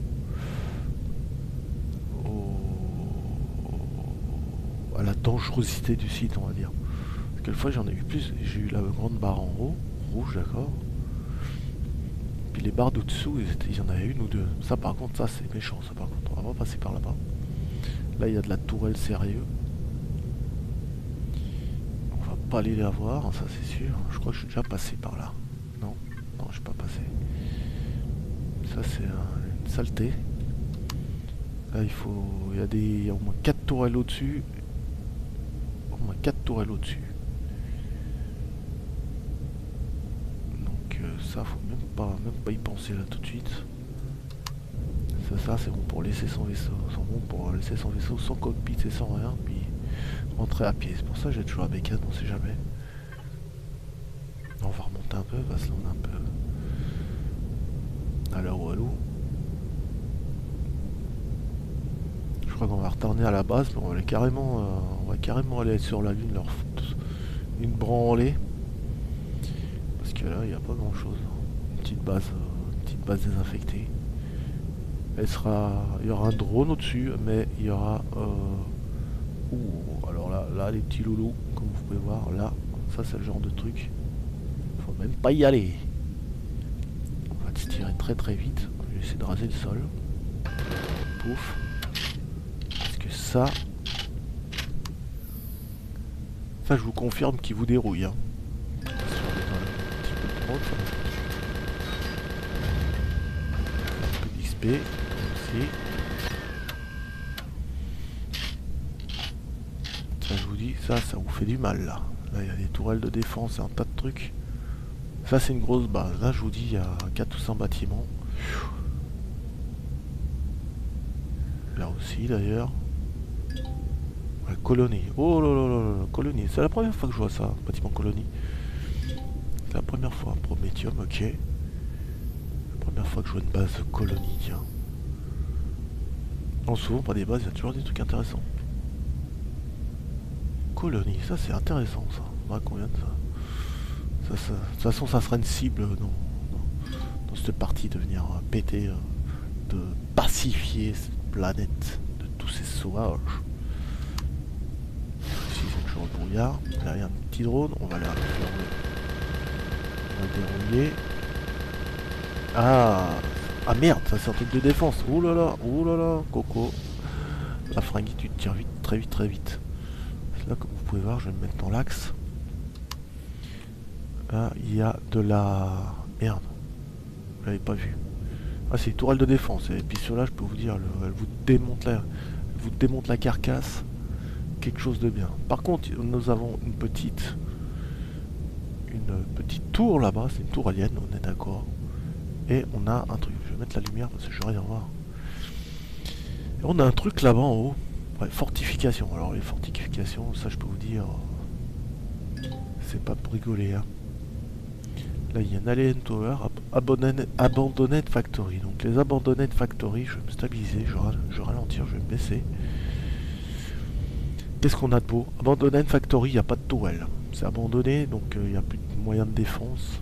à la dangerosité du site, on va dire. Parce que quelquefois j'en ai eu plus, j'ai eu la grande barre en haut, rouge, d'accord. Puis les barres d'au-dessous, il y en avait une ou deux. Ça par contre, ça c'est méchant, ça par contre. On va pas passer par là-bas. Là il y a de la tourelle sérieux. On va pas aller la voir, ça c'est sûr. Je crois que je suis déjà passé par là. Non, non je suis pas passé. Ça c'est une saleté. Là il y a au moins 4 tourelles au-dessus. Au moins 4 tourelles au-dessus. Ça faut même pas y penser là tout de suite. Ça c'est bon pour laisser son vaisseau. C'est bon pour laisser son vaisseau sans cockpit et sans rien, puis rentrer à pied. C'est pour ça que j'ai toujours la bécane, on sait jamais. On va remonter un peu, parce que là on est un peu à l'heure où à l'eau. Je crois qu'on va retourner à la base, mais on va carrément aller sur la lune, leur foutre une branlée. Parce que là il n'y a pas grand chose. Une petite base désinfectée. Il y aura un drone au-dessus, mais il y aura... alors là, les petits loulous, comme vous pouvez voir, là, ça c'est le genre de truc. Faut même pas y aller. On va se tirer très très vite. Je vais essayer de raser le sol. Pouf. Parce que ça, je vous confirme qu'il vous dérouille. Hein. Un peu d'XP aussi. Ça je vous dis, ça vous fait du mal là. Là il y a des tourelles de défense et un tas de trucs. Ça c'est une grosse base. Là je vous dis il y a 4 ou 5 bâtiments. Là aussi d'ailleurs. Ouais, colonie. Oh là là là là, colonie. C'est la première fois que je vois ça, bâtiment colonie. C'est la première fois. Prométhium, ok. La première fois que je vois une base colonie, tiens. En souvent, pas des bases, il y a toujours des trucs intéressants. Colonie, ça c'est intéressant ça. On qu'on vient de ça. De toute façon, ça sera une cible dans cette partie de venir péter, de pacifier cette planète de tous ces sauvages. Ici, c'est toujours le brouillard. Là, il y a un petit drone, on va aller le dérouiller. Ah, ah merde, ça c'est un truc de défense. Ouh là là, Coco. La fringuille, tu te tires vite, très vite, très vite. Là, comme vous pouvez voir, je vais me mettre dans l'axe. Là, il y a de la... Merde. Vous l'avez pas vu. Ah, c'est une tourelle de défense. Et puis sur là, je peux vous dire, elle vous démonte la carcasse. Quelque chose de bien. Par contre, nous avons une petite tour là-bas. C'est une tour alien, on est d'accord. Et on a un truc. Je vais mettre la lumière parce que je veux rien voir. Et on a un truc là-bas en haut. Ouais, fortification. Alors les fortifications, ça je peux vous dire, c'est pas pour rigoler. Hein. Là il y a un Alien Tower, Abandoned Factory. Donc les Abandoned Factory, je vais me stabiliser, je vais ralentir, je vais me baisser. Qu'est-ce qu'on a de beau? Abandoned Factory, il n'y a pas de tourelle. C'est abandonné, donc il n'y a plus de moyens de défense.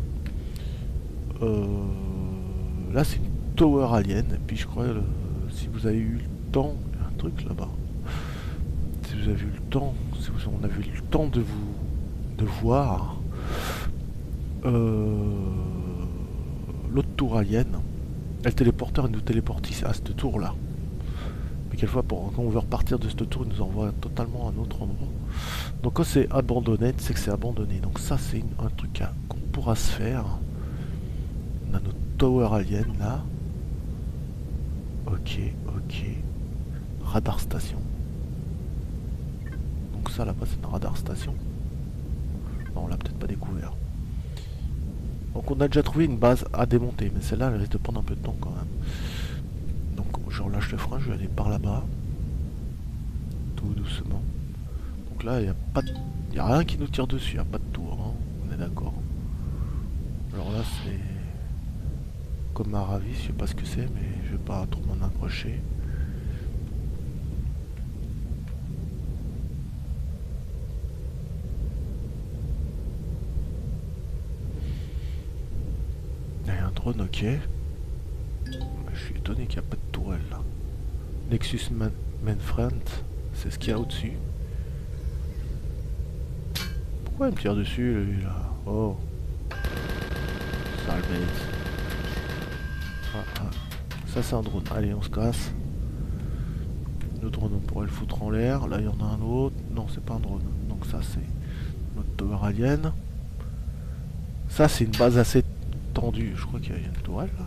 Là c'est une Tower Alien, et puis je crois, si vous avez eu le temps, il y a un truc là-bas. Si vous avez eu le temps, si on a eu le temps de voir l'autre tour alien, le téléporteur il nous téléporte ici à cette tour là. Mais quelquefois quand on veut repartir de cette tour, il nous envoie totalement à un autre endroit. Donc quand c'est abandonné, c'est que c'est abandonné. Donc ça c'est un truc qu'on pourra se faire. On a notre tower alien là. Ok, ok. Radar station. Donc ça là-bas c'est une radar station. Non, on l'a peut-être pas découvert. Donc on a déjà trouvé une base à démonter, mais celle-là elle risque de prendre un peu de temps quand même. Donc je relâche le frein, je vais aller par là-bas. Tout doucement. Donc là il n'y a rien qui nous tire dessus, il n'y a pas de tour, hein. On est d'accord. Alors là c'est comme un ravis, je sais pas ce que c'est, mais je vais pas trop m'en approcher. Il y a un drone, ok. Je suis étonné qu'il n'y a pas de tourelle là. Nexus Mainfront, c'est ce qu'il y a au-dessus. Pourquoi il me tire dessus lui là? Oh. Sale bête. Ah. Ça c'est un drone. Allez, on se casse. Le drone on pourrait le foutre en l'air. Là il y en a un autre. Non, c'est pas un drone. Donc ça c'est notre tower alien. Ça c'est une base assez tendue. Je crois qu'il y a une tourelle là.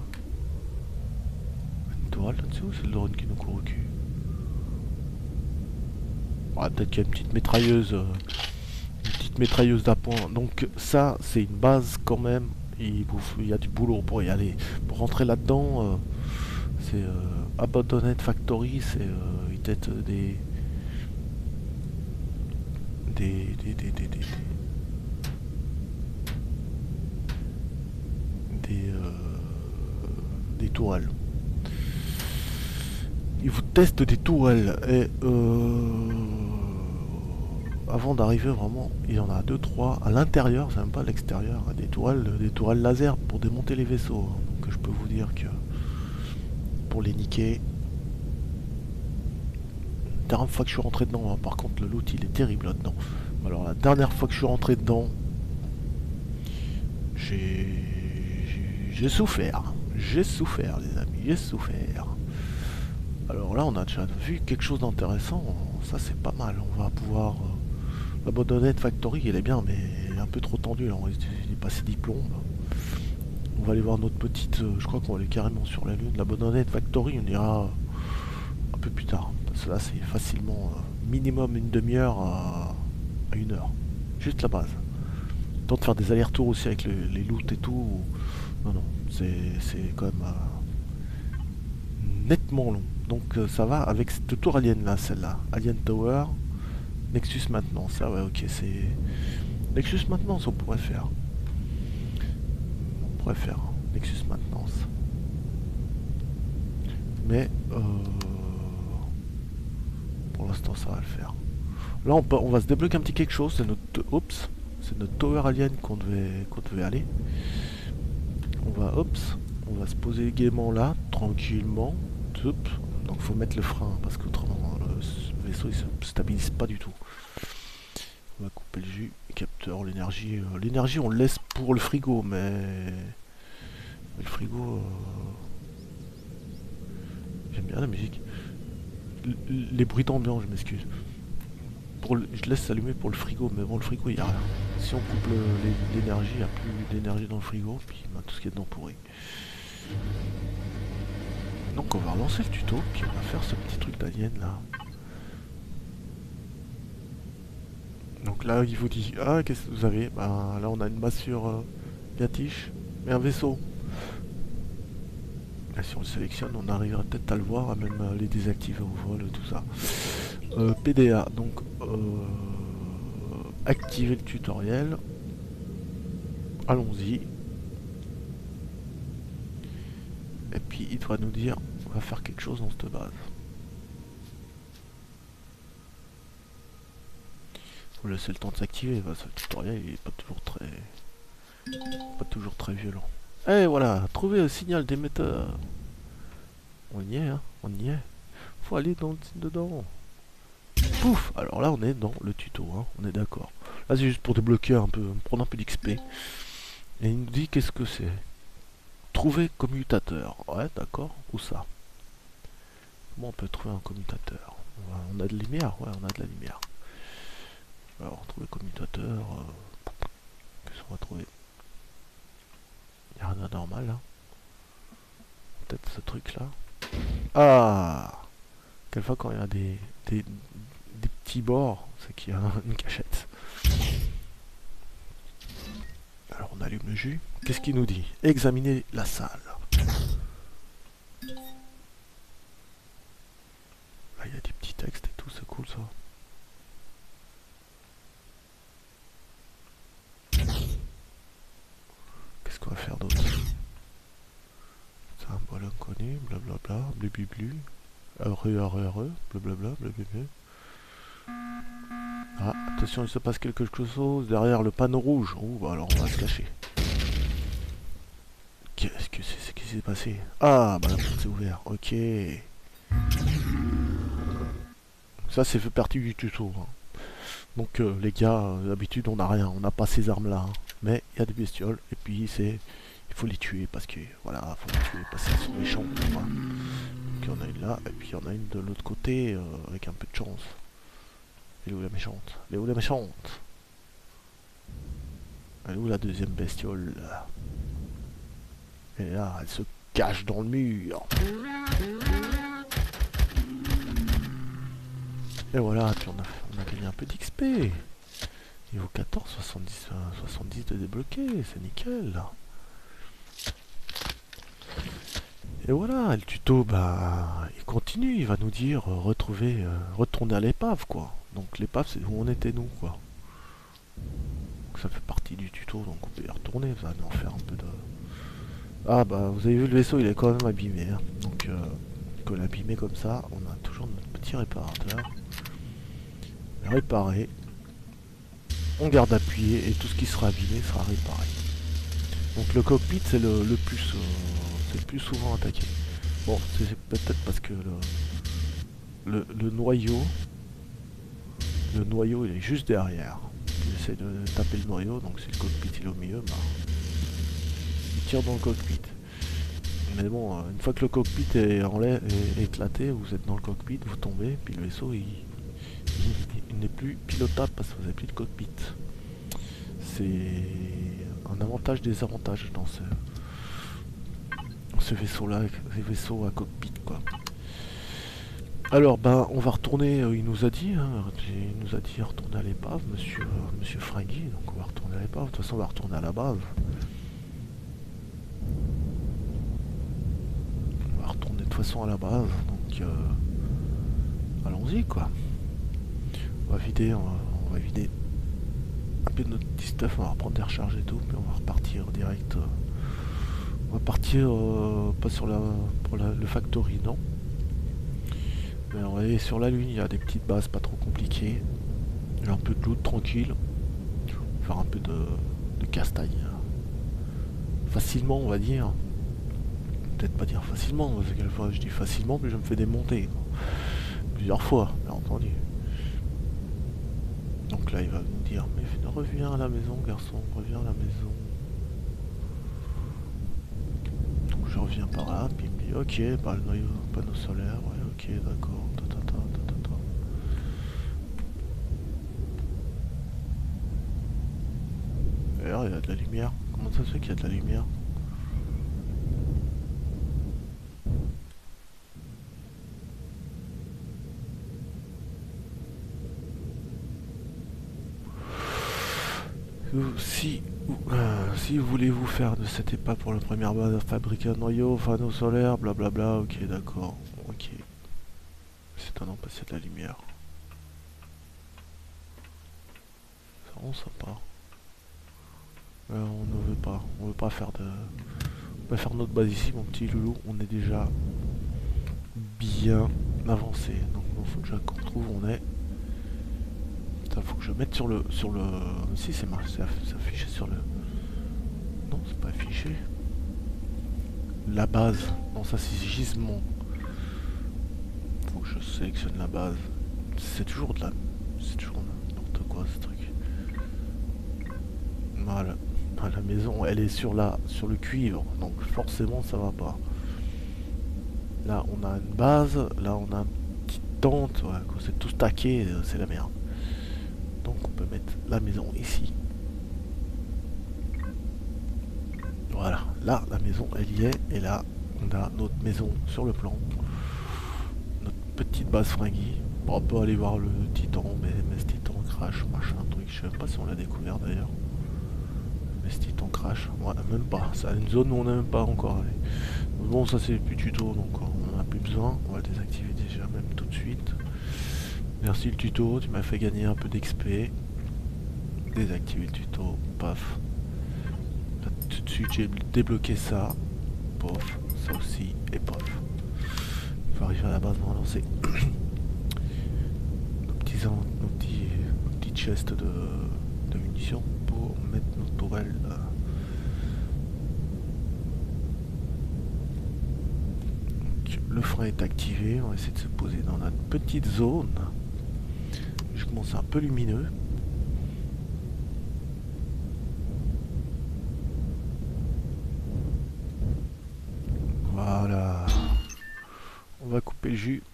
Une tourelle là-dessus ou c'est le drone qui nous court au cul? Ah, peut-être qu'il y a une petite mitrailleuse d'appoint. Donc ça c'est une base quand même. Il y a du boulot pour y aller. Pour rentrer là-dedans, c'est Abandoned Factory, c'est peut-être des tourelles. Ils vous testent des tourelles et avant d'arriver vraiment, il y en a 2-3 à l'intérieur, c'est même pas à l'extérieur, des tourelles laser pour démonter les vaisseaux. Donc je peux vous dire que pour les niquer, la dernière fois que je suis rentré dedans, hein, par contre le loot il est terrible là-dedans. Alors la dernière fois que je suis rentré dedans, j'ai souffert. J'ai souffert les amis, j'ai souffert. Alors là on a déjà vu quelque chose d'intéressant, ça c'est pas mal, on va pouvoir... L'Abandoned Factory, il est bien, mais il est un peu trop tendu, là. Il est passé 10 plombes. On va aller voir notre petite... je crois qu'on va aller carrément sur la lune. L'Abandoned Factory, on ira un peu plus tard. Parce que là, c'est facilement minimum une demi-heure à 1 heure. Juste la base. Temps de faire des allers-retours aussi avec les loots et tout. Non, c'est quand même nettement long. Donc ça va avec cette tour alien là, celle-là. Alien Tower. Nexus maintenance, ah ouais, ok, c'est... Nexus maintenance, on pourrait faire. On pourrait faire, hein, Nexus maintenance. Mais, pour l'instant, ça va le faire. Là, on va se débloquer un petit quelque chose, c'est notre... Oups, c'est notre tower alien qu'on devait aller. On va se poser gaiement là, tranquillement. Oups. Donc faut mettre le frein, parce qu'autrement, le vaisseau, il se stabilise pas du tout. On va couper le jus, capteur, l'énergie. L'énergie, on le laisse pour le frigo, mais le frigo... J'aime bien la musique. Les bruits d'ambiance, je m'excuse. Je laisse s'allumer pour le frigo, mais bon, le frigo, il n'y a rien. Si on coupe l'énergie, il n'y a plus d'énergie dans le frigo, puis ben, tout ce qui est dedans pourri. Donc on va relancer le tuto, puis on va faire ce petit truc d'alien là. Donc là, il vous dit, ah, qu'est-ce que vous avez? Ben, là, on a une massure gatiche et un vaisseau. Là, si on le sélectionne, on arrivera peut-être à le voir, à même les désactiver au vol, tout ça. PDA, donc activer le tutoriel. Allons-y. Et puis il devra nous dire, on va faire quelque chose dans cette base. Faut laisser le temps de s'activer, parce que le tutoriel il est pas toujours très violent. Et voilà, trouver un signal d'émetteur. On y est, hein, on y est. Faut aller dedans. Pouf. Alors là on est dans le tuto, hein, on est d'accord. Là c'est juste pour débloquer un peu, prendre un peu d'XP. Et il nous dit qu'est-ce que c'est. Trouver commutateur. Ouais, d'accord. Où ça? Comment on peut trouver un commutateur? On a de la lumière? Ouais, on a de la lumière. Alors, trouver commutateur. Qu'est-ce qu'on va trouver? Il n'y a rien d'anormal là. Peut-être ce truc là. Ah! Quelquefois quand il y a des petits bords, c'est qu'il y a une cachette. Alors on allume le jus. Qu'est-ce qu'il nous dit? Examiner la salle. Là il y a des petits textes et tout, c'est cool ça. Qu'est-ce qu'on va faire d'autre? C'est un bol inconnu, blablabla, blublu, blablabla, blablabla. Ah, attention, il se passe quelque chose derrière le panneau rouge. Oh, bah alors on va se cacher. Qu'est-ce que c'est qui s'est passé? Ah, bah la porte s'est ouverte. Ok. Ça, c'est fait partie du tuto. Hein. Donc, les gars, d'habitude, on n'a rien. On n'a pas ces armes-là. Hein. Mais il y a des bestioles. Et puis, il faut les tuer parce que, voilà, faut les tuer parce qu'elles sont méchantes. Voilà. Donc, il y en a une là. Et puis, il y en a une de l'autre côté avec un peu de chance. Elle est où la méchante? Elle est où la méchante? Elle est où la deuxième bestiole? Et là, elle se cache dans le mur. Et voilà, puis on a gagné un peu d'XP. Niveau 14, 70 de débloqué, c'est nickel. Et voilà, le tuto, bah, il continue, il va nous dire retourner à l'épave, quoi. Donc l'épave, c'est où on était nous, quoi. Donc, ça fait partie du tuto, donc on peut y retourner, ça va nous en faire un peu de... Ah bah, vous avez vu, le vaisseau, il est quand même abîmé. Hein. Donc, que l'abîmer comme ça, on a toujours notre petit réparateur. Réparer. On garde appuyé et tout ce qui sera abîmé sera réparé. Donc le cockpit, c'est le plus souvent attaqué. Bon, c'est peut-être parce que le noyau, il est juste derrière. J'essaie de taper le noyau, donc si le cockpit il est au milieu, bah, il tire dans le cockpit. Mais bon, une fois que le cockpit est éclaté, vous êtes dans le cockpit, vous tombez, puis le vaisseau il n'est plus pilotable parce que vous n'avez plus de cockpit. C'est un avantage des avantages dans ce vaisseau-là, ces vaisseaux à cockpit, quoi. Alors, ben, on va retourner, il nous a dit retourner à l'épave, monsieur Fringy, donc on va retourner à l'épave, de toute façon on va retourner à la base. On va retourner de toute façon à la base, donc allons-y, quoi. on va vider un peu de notre petit stuff, on va reprendre des recharges et tout, puis on va repartir direct. On va partir pas sur le factory, non. Mais on va aller sur la lune, il y a des petites bases pas trop compliquées. Il y a un peu de loot tranquille. Faire un peu de castagne. Facilement on va dire. Peut-être pas dire facilement, parce que quelquefois je dis facilement, puis je me fais démonter. Plusieurs fois, bien entendu. Donc là il va nous dire, mais reviens à la maison garçon, reviens à la maison. Donc je reviens par là, puis il me dit, ok, bah le noyau panneau solaire, ouais ok d'accord, D'ailleurs il y a de la lumière, comment ça se fait qu'il y a de la lumière? Si vous voulez vous faire de cette épave pour la première base à fabriquer un noyau, panneau solaire, blablabla, ok d'accord, ok. C'est étonnant parce qu'il y a de la lumière. C'est vraiment sympa. On veut pas faire notre base ici mon petit loulou, on est déjà bien avancé. Donc il faut déjà qu'on retrouve où on est. Il faut que je mette sur le... Si c'est marqué, c'est affiché sur le... Non, c'est pas affiché. La base. Non, ça c'est gisement. Faut que je sélectionne la base. C'est toujours de la... C'est toujours n'importe quoi ce truc. Voilà. La maison, elle est sur le cuivre. Donc forcément ça va pas. Là on a une base. Là on a une petite tente. Ouais, quand c'est tout stacké, c'est la merde. Donc on peut mettre la maison ici. Voilà, là la maison elle y est, et là on a notre maison sur le plan. Notre petite base fringuée. Bon, on peut aller voir le titan, mais ce titan crash, machin, truc, je sais même pas si on l'a découvert d'ailleurs. Mais ce titan crash, ouais, même pas, c'est une zone où on n'a même pas encore allé. Bon ça c'est plus tuto, donc on en a plus besoin, on va le désactiver déjà même tout de suite. Merci le tuto, tu m'as fait gagner un peu d'XP. Désactiver le tuto, paf. Là, tout de suite j'ai débloqué ça, pof, ça aussi, et pof. Il faut arriver à la base, on va lancer nos petits chests de munitions pour mettre nos tourelles. Donc, le frein est activé, on va essayer de se poser dans notre petite zone. Je commence un peu lumineux. Voilà. On va couper le jus.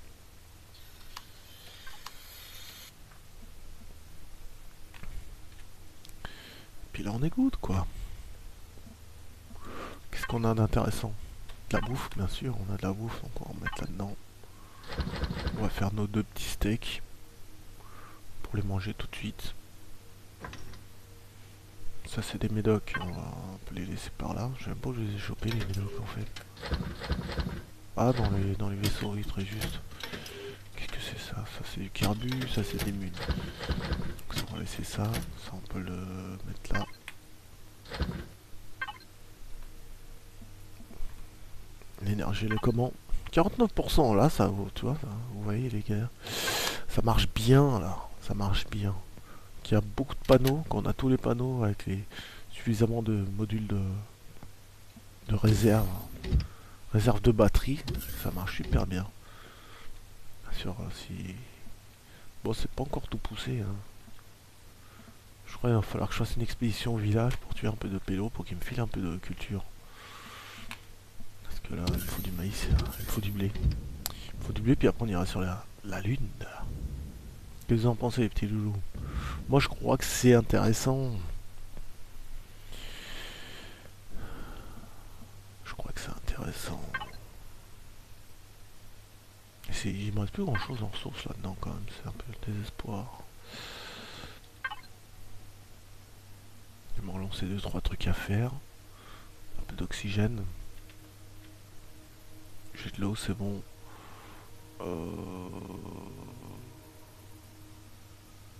Puis là on égoutte quoi. Qu'est-ce qu'on a d'intéressant? De la bouffe bien sûr, on a de la bouffe, donc on va en mettre là-dedans. On va faire nos 2 petits steaks pour les manger tout de suite. Ça c'est des médocs, on peut les laisser par là. J'aime pas où je les ai chopés les médocs en fait. Ah dans les vaisseaux, oui très juste. Qu'est-ce que c'est ça? Ça c'est du carbu, ça c'est des mules. Donc ça, on va laisser ça, ça on peut le mettre là. L'énergie, le comment? 49% là, ça vaut, tu vois, ça, vous voyez les gars. Ça marche bien là, ça marche bien. Il y a beaucoup de panneaux, qu'on a tous les panneaux avec suffisamment de modules de réserve. Réserve de batterie, ça marche super bien. Bien sûr, si... Bon, c'est pas encore tout poussé. Hein. Je crois qu'il va falloir que je fasse une expédition au village pour tuer un peu de pélo, pour qu'il me file un peu de culture. Parce que là, il faut du maïs, il faut du blé. Il faut du blé, puis après on ira sur la lune. Qu'est-ce que vous en pensez, les petits loulous? Moi, je crois que c'est intéressant. Je crois que c'est intéressant. Il me reste plus grand chose en ressources là-dedans quand même, c'est un peu le désespoir. Je vais me relancer 2-3 trucs à faire. Un peu d'oxygène. J'ai de l'eau, c'est bon.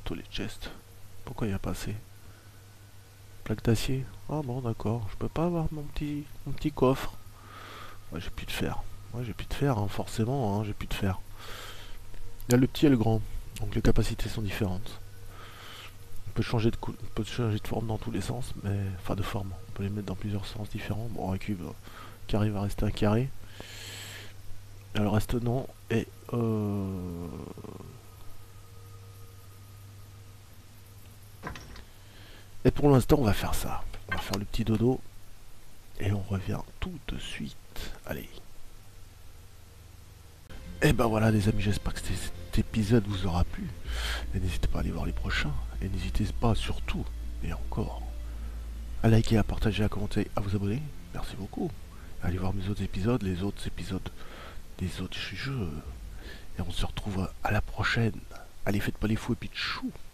Tous les chests. Pourquoi il n'y a pas assez? Plaque d'acier. Ah bon, d'accord. Je peux pas avoir mon petit coffre. Ouais, j'ai plus de fer. Ouais, j'ai plus de fer, hein, forcément, hein, j'ai plus de fer. Il y a le petit et le grand. Donc les capacités sont différentes. On peut changer de on peut changer de forme dans tous les sens, mais enfin de forme. On peut les mettre dans plusieurs sens différents. Bon, un cube carré va rester un carré. Là, le reste non. Et pour l'instant, on va faire ça. On va faire le petit dodo. Et on revient tout de suite. Allez. Et ben voilà les amis, j'espère que cet épisode vous aura plu. Et n'hésitez pas à aller voir les prochains. Et n'hésitez pas surtout, et encore, à liker, à partager, à commenter, à vous abonner. Merci beaucoup. Allez voir mes autres épisodes, les autres épisodes des autres jeux. Et on se retrouve à la prochaine. Allez, faites pas les fous et puis tchou.